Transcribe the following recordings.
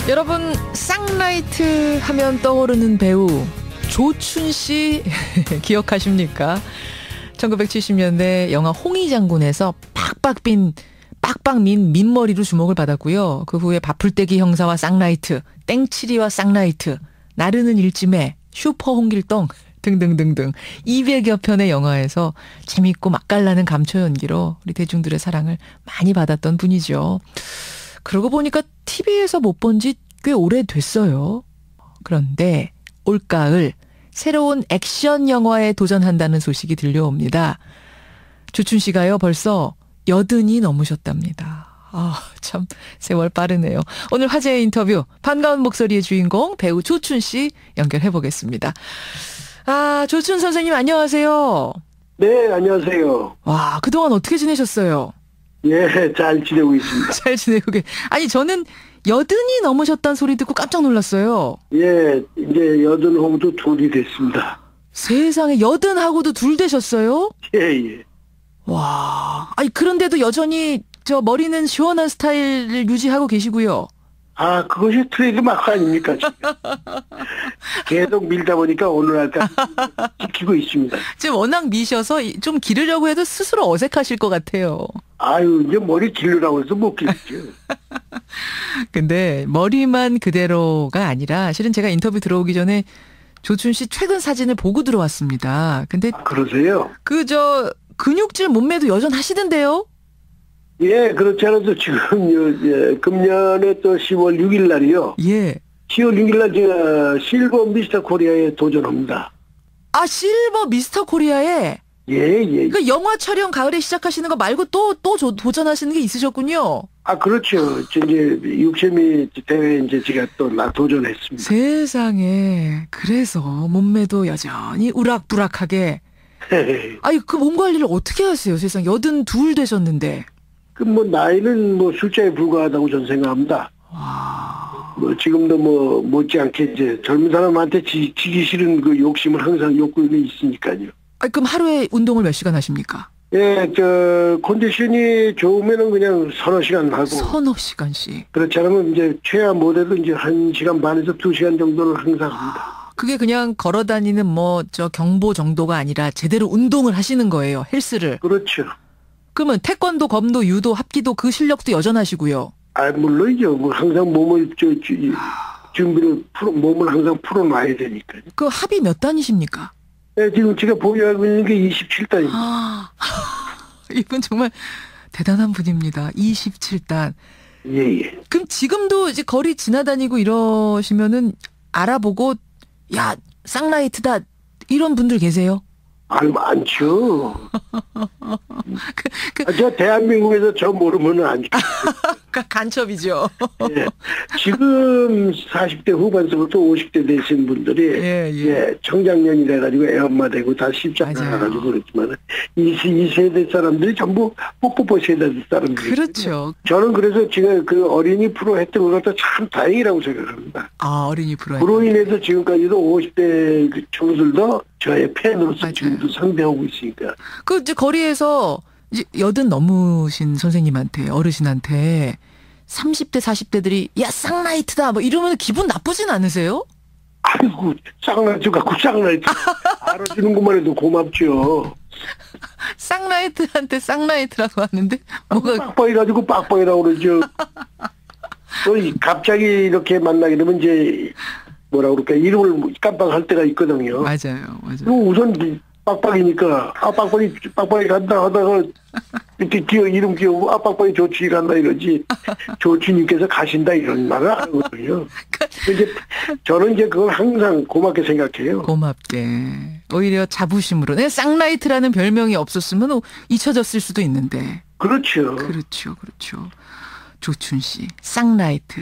여러분, 쌍라이트 하면 떠오르는 배우 조춘 씨 기억하십니까? 1970년대 영화 홍위장군에서 빡빡민 민머리로 주목을 받았고요. 그 후에 바풀떼기 형사와 쌍라이트, 땡치리와 쌍라이트, 나르는 일지매, 슈퍼 홍길동 등등등등 200여 편의 영화에서 재밌고 맛깔나는 감초 연기로 우리 대중들의 사랑을 많이 받았던 분이죠. 그러고 보니까 TV에서 못 본 지 꽤 오래됐어요. 그런데 올가을 새로운 액션 영화에 도전한다는 소식이 들려옵니다. 조춘 씨가요 벌써 80이 넘으셨답니다. 참 세월 빠르네요. 오늘 화제의 인터뷰 반가운 목소리의 주인공 배우 조춘 씨 연결해 보겠습니다. 조춘 선생님 안녕하세요. 네, 안녕하세요. 와, 그동안 어떻게 지내셨어요? 예, 잘 지내고 있습니다. 잘 지내고 아니 저는 80이 넘으셨다는 소리 듣고 깜짝 놀랐어요. 예, 이제 80하고도 둘이 됐습니다. 세상에 80하고도 둘 되셨어요? 예. 와, 아니 그런데도 여전히 저 머리는 시원한 스타일을 유지하고 계시고요. 그것이 트레이드 마크 아닙니까? 지금. 계속 밀다 보니까 오늘날까지 지키고 있습니다. 지금 워낙 미셔서 좀 기르려고 해도 스스로 어색하실 것 같아요. 이제 머리 기르라고 해서 못 기르죠. 근데 머리만 그대로가 아니라 실은 제가 인터뷰 들어오기 전에 조춘 씨 최근 사진을 보고 들어왔습니다. 근데 그러세요? 근육질 몸매도 여전하시던데요? 예, 그렇지 않아도 지금 금년에 또 10월 6일 날이요. 예. 10월 6일 날 제가 실버 미스터 코리아에 도전합니다. 실버 미스터 코리아에? 예. 그러니까 영화 촬영 가을에 시작하시는 거 말고 또 도전하시는 게 있으셨군요. 그렇죠. 이제 육체미 대회 이제 제가 또 도전했습니다. 세상에. 그래서 몸매도 여전히 우락부락하게. 그 몸 관리를 어떻게 하세요? 세상 82 되셨는데. 나이는 숫자에 불과하다고 저는 생각합니다. 와. 지금도 못지않게 이제 젊은 사람한테 지기 싫은 그 욕심은 항상 욕구는 있으니까요. 그럼 하루에 운동을 몇 시간 하십니까? 예, 컨디션이 좋으면은 그냥 서너 시간 하고. 서너 시간씩. 그렇지 않으면 이제 최하 못해도 이제 1시간 반에서 2시간 정도는 항상 합니다. 그게 그냥 걸어 다니는 경보 정도가 아니라 제대로 운동을 하시는 거예요, 헬스를. 그렇죠. 그러면 태권도, 검도, 유도, 합기도 그 실력도 여전하시고요. 물론이죠. 항상 몸을 준비를 몸을 항상 풀어놔야 되니까요. 그 합이 몇 단이십니까? 네, 지금 제가 보유하고 있는 게 27단입니다. 이분 정말 대단한 분입니다. 27단. 예. 그럼 지금도 이제 거리 지나다니고 이러시면은 알아보고 쌍라이트다 이런 분들 계세요? 많죠. 저 대한민국에서 저 모르면 안 좋죠. 간첩이죠. 예. 지금 40대 후반서부터 50대 되신 분들이 청장년이라 가지고 애엄마 되고 다 십자가 가지고 그렇지만 이 세대 사람들이 전부 뽀뽀뽀 세대 사람들이. 그렇죠. 저는 그래서 지금 그 어린이 프로 했던 것 같아 참 다행이라고 생각합니다. 어린이 프로. 그로 인해서 지금까지도 50대 그 청들도 저의 팬으로서 지금도 상대하고 있으니까. 이제 거리에서 이제 80 넘으신 선생님한테, 어르신한테 30대, 40대들이 쌍라이트다 이러면 기분 나쁘진 않으세요? 아이고, 쌍라이트 갖고 쌍라이트. 알아주는 것만 해도 고맙죠. 쌍라이트한테 쌍라이트라고 하는데 빡빡이가지고 빡빡이라고 그러죠. 또 갑자기 이렇게 만나게 되면 이제 뭐라 그럴까 이름을 깜빡할 때가 있거든요. 맞아요. 우선 빡빡이니까 빡빡이 간다 하다가 이렇게 이름 끼우고 빡빡이 조치 간다 이러지 조치님께서 가신다 이런 말을 하거든요. 이제 저는 이제 그걸 항상 고맙게 생각해요. 고맙게. 오히려 자부심으로. 쌍라이트라는 별명이 없었으면 잊혀졌을 수도 있는데. 그렇죠. 조춘 씨, 쌍라이트.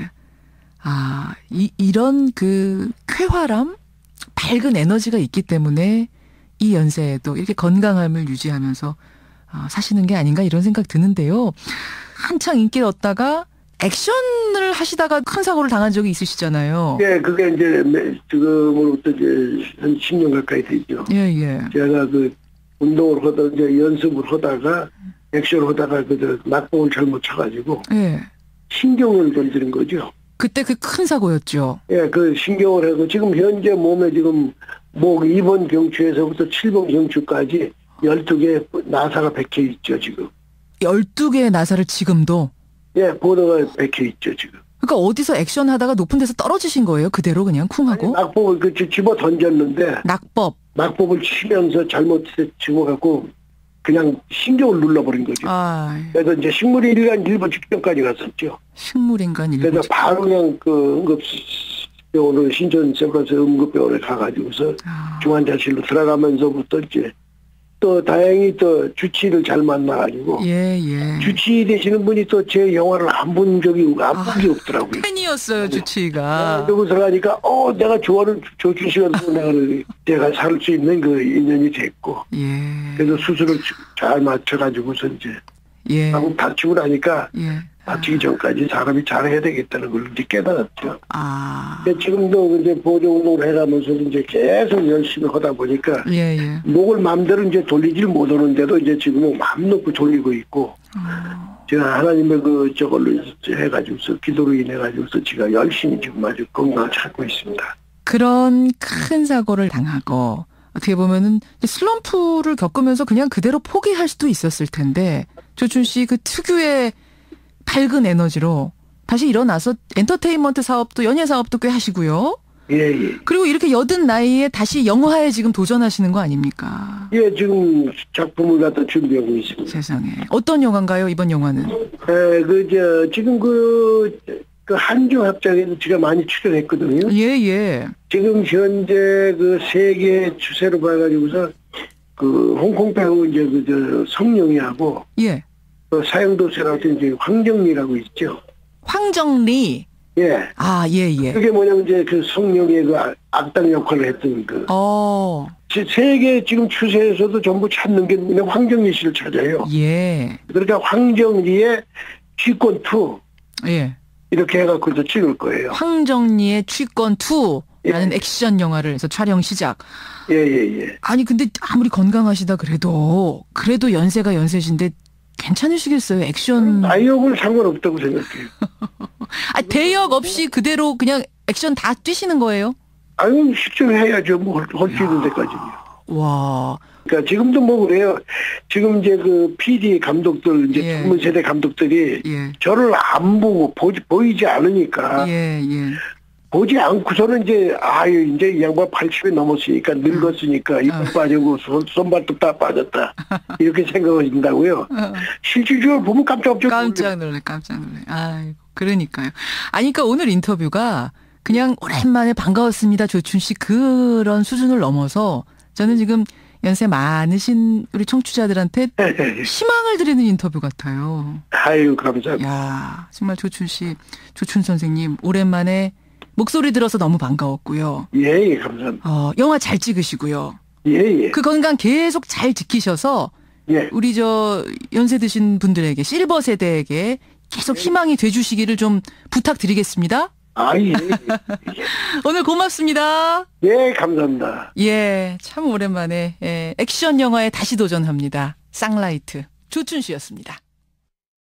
이런 그 쾌활함, 밝은 에너지가 있기 때문에 이 연세에도 이렇게 건강함을 유지하면서 사시는 게 아닌가 이런 생각 드는데요. 한창 인기를 얻다가 액션을 하시다가 큰 사고를 당한 적이 있으시잖아요. 예, 그게 이제 지금으로부터 이제 한 10년 가까이 되죠. 예. 제가 운동을 하다가 이제 연습을 하다가 액션을 하다가 낙봉을 잘못 쳐가지고 신경을 건드린 거죠. 그때 그 큰 사고였죠. 예, 그 신경을 해서 지금 현재 몸에 지금 목 2번 경추에서부터 7번 경추까지 12개 나사가 박혀 있죠, 지금. 12개의 나사를 지금도? 예, 보도가 박혀 있죠, 지금. 그러니까 어디서 액션 하다가 높은 데서 떨어지신 거예요? 그대로 그냥 쿵 하고? 낙법을 집어 던졌는데. 낙법을 치면서 잘못 집어갖고 그냥 신경을 눌러버린 거죠. 그래서 이제 식물인간 일부 직전까지 갔었죠. 식물인간 일부. 그래서 바로 그냥 그 응급병원으로 신천센터에서 응급병원에 가가지고서 중환자실로 들어가면서부터 이제 또 다행히 또 주치의를 잘 만나가지고 주치의 되시는 분이 또 제 영화를 안 본 적이 없더라고요. 팬이었어요, 주치의가. 그러고 들어가니까 내가 좋아하는 조준 씨가 내가 살 수 있는 그 인연이 됐고 그래서 수술을 잘 맞춰가지고서 이제 하고 다치고 나니까 다치기 전까지 사람이 잘해야 되겠다는 걸 이제 깨달았죠. 지금도 이제 보조 운동을 해가면서 이제 계속 열심히 하다 보니까 목을 마음대로 이제 돌리질 못하는데도 이제 지금은 마음 놓고 돌리고 있고 제가 하나님의 저걸로 해가지고서 기도로 인해가지고서 제가 열심히 지금 아주 건강을 찾고 있습니다. 그런 큰 사고를 당하고 어떻게 보면은 슬럼프를 겪으면서 그냥 그대로 포기할 수도 있었을 텐데 조춘 씨 그 특유의 밝은 에너지로 다시 일어나서 엔터테인먼트 사업도 연예 사업도 꽤 하시고요. 그리고 이렇게 여든 나이에 다시 영화에 지금 도전하시는 거 아닙니까? 지금 작품을 갖다 준비하고 있습니다. 세상에. 어떤 영화인가요, 이번 영화는? 지금 그 한중 합작에도 제가 많이 출연했거든요. 지금 현재 그 세계 추세로 봐가지고서 그 홍콩 배우 이제 성룡이하고 사형도세라고 이제 황정리라고 있죠. 황정리. 그게 뭐냐면 이제 그 성룡의 그 악당 역할을 했던 세계 지금 추세에서도 전부 찾는 게 그냥 황정리 씨를 찾아요. 그러니까 황정리의 취권 2. 이렇게 해갖고 찍을 거예요. 황정리의 취권 2라는 액션 영화를 해서 촬영 시작. 아니 근데 아무리 건강하시다 그래도 연세가 연세신데 괜찮으시겠어요? 액션. 나이역은 상관없다고 생각해요. 대역 없이 그대로 그냥 액션 다 뛰시는 거예요? 실증해야죠. 할 수 있는 데까지요. 와. 그러니까 지금도 그래요. 지금 이제 그 PD 감독들, 이제 젊은 세대 감독들이 저를 안 보고 보이지 않으니까. 보지 않고서는 이제 이 양반 80이 넘었으니까 늙었으니까 이빨 빠지고 손발도 다 빠졌다 이렇게 생각하신다고요. 실질적으로 보면 깜짝 놀래. 아이고 그러니까요. 그러니까 오늘 인터뷰가 그냥 오랜만에 반가웠습니다 조춘 씨 그런 수준을 넘어서 저는 지금 연세 많으신 우리 청취자들한테 희망을 드리는 인터뷰 같아요. 감사합니다. 정말 조춘 선생님 오랜만에 목소리 들어서 너무 반가웠고요. 감사합니다. 영화 잘 찍으시고요. 그 건강 계속 잘 지키셔서 우리 연세 드신 분들에게 실버 세대에게 계속 희망이 돼주시기를 좀 부탁드리겠습니다. 오늘 고맙습니다. 감사합니다. 참 오랜만에 액션 영화에 다시 도전합니다. 쌍라이트 조춘 씨였습니다.